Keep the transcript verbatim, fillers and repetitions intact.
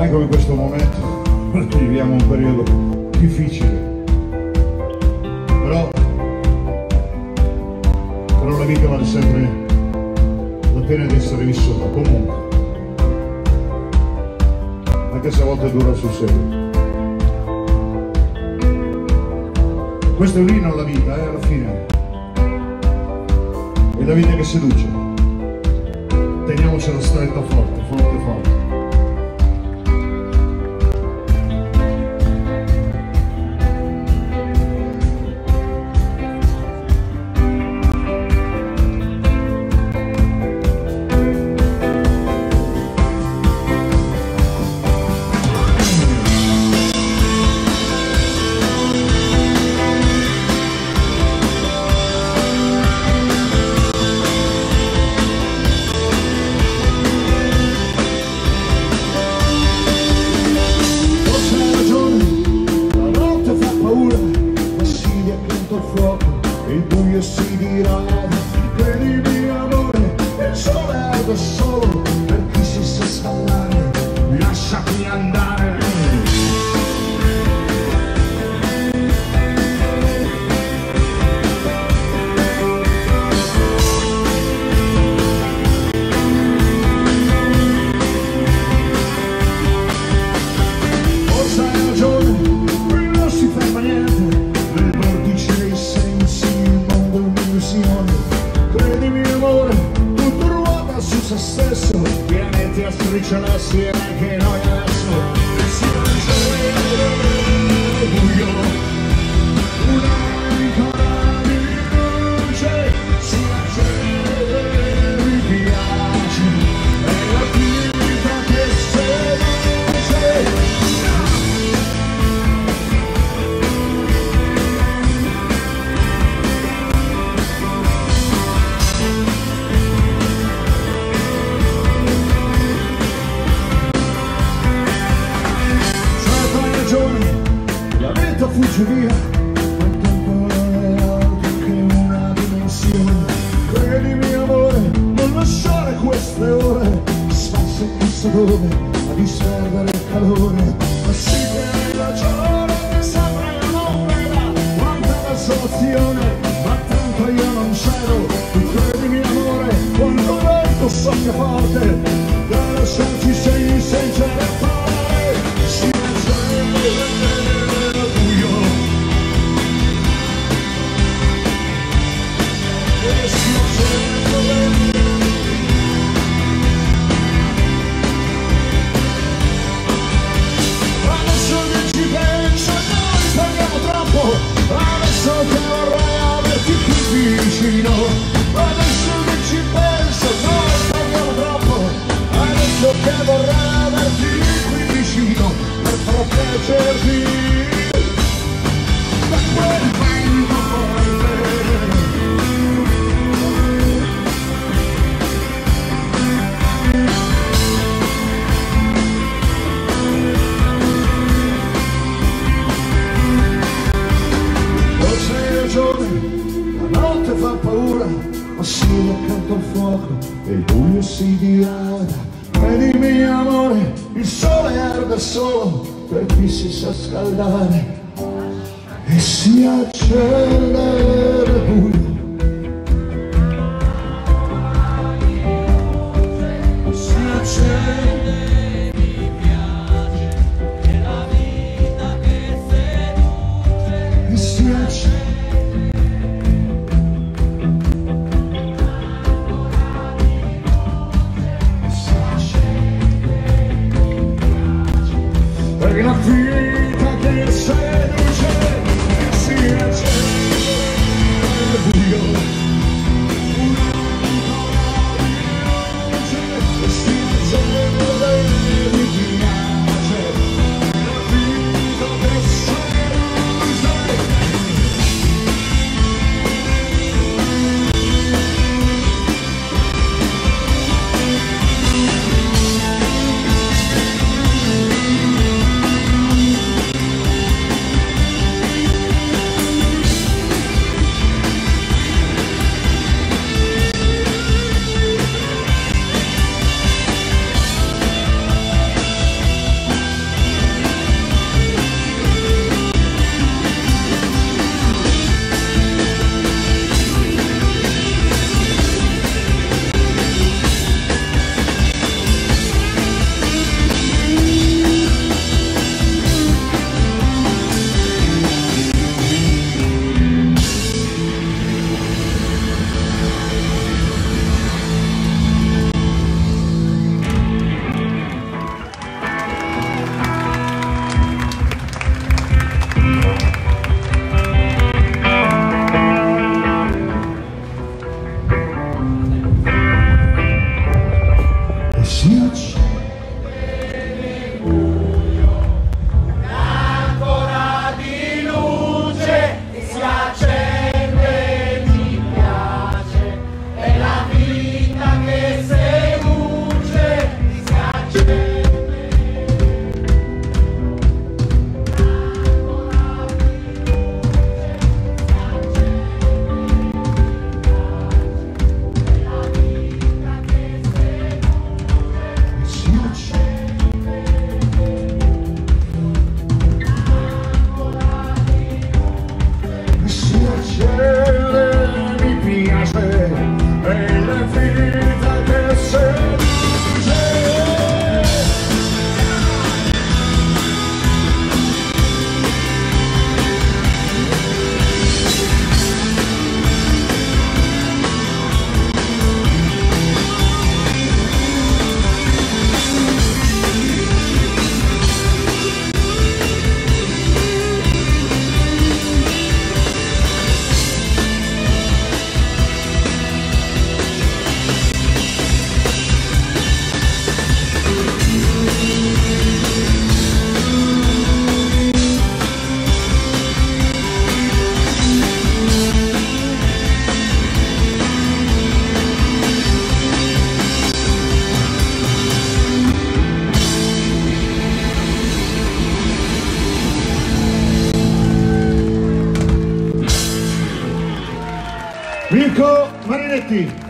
Mai come questo momento, viviamo un periodo difficile, però, però la vita vale sempre la pena di essere vissuta, comunque, anche se a volte dura sul serio. Questo è un inno alla vita, eh, alla fine. È la vita che seduce. Teniamocela stretta forte, forte, forte. Il buio si dirada, credimi amore, il sole arde solo per chi si sa scaldare, lasciati andare. Forse hai ragione, qui non si ferma niente, nel vortice dei sensi. Credimi amore, tutto ruota su se stesso, pianeti a strisciarsi e anche noi adesso. E si mangia il buio, una ancora di luce, si accende, mi piace, è la vita che seduce. La vita fugge via, ma il tempo è altro che una dimensione. Credimi amore, non lasciare queste ore sparse chissà dove a disperdere il calore. Ma sì che hai ragione, mi sembra che non veda quanta desolazione, ma tanto io non cedo. Tu credimi amore, quando il vento soffia forte, da lasciarci segni senza reparare. Si adesso che vorrei averti qui vicino, adesso che ci penso noi parliamo troppo, adesso che vorrei averti qui vicino per proteggerti da quel vento forte. La notte fa paura, ma siedi accanto al fuoco e il buio si dirada. Credimi amore, il sole arde solo per chi si sa scaldare e si accende il buio. Si accende, mi piace, è la vita che seduce e si accende. È la vita che seduce e si accende il buio, una ancora di luce e si accende, mi piace, è la vita che seduce. Mirko Marinetti.